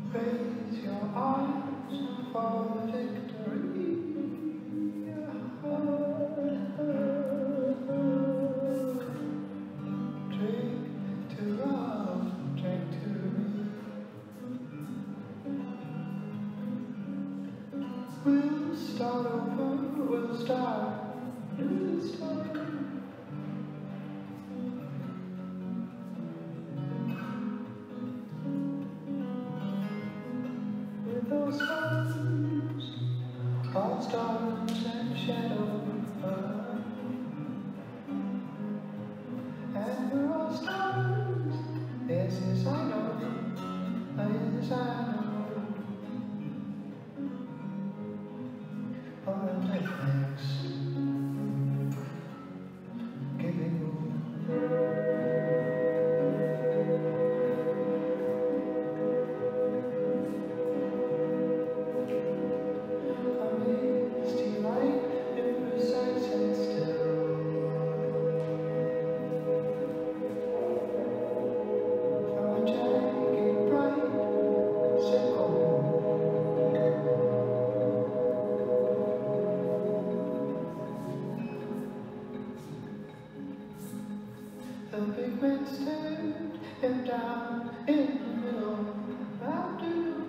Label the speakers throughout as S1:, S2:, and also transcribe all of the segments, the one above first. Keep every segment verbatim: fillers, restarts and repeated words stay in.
S1: Raise your arms for victory. Drink to love, drink to me. We'll start over, we'll start, we'll start. With those stars, all stars and shadows. And we're all stars, yes, yes, I know, yes, I know. All of my thanks, giving you. Amazed you like imprecise and still. From a jagged bright circle. The big man stared him down in the middle of the afternoon.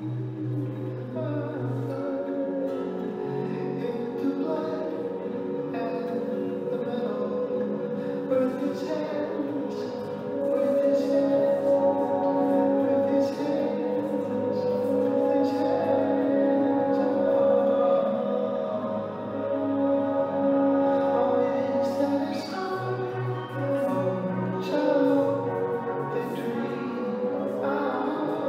S1: Into blood and the metal, with his hands, with his hands, with his hands, with his hands. Oh, is that a song? Oh, shallow victory. Ah,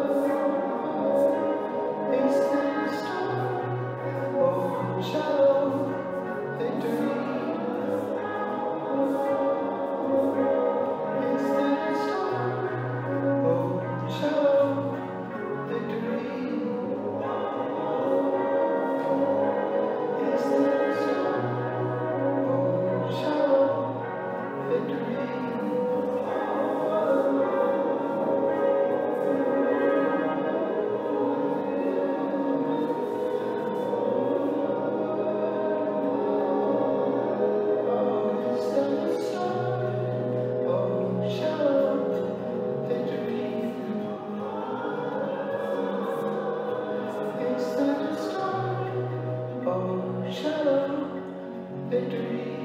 S1: is that a song? Oh, shallow victory. Is that a song? Oh, shallow victory. Is that a song? Oh, shallow victory. Victory.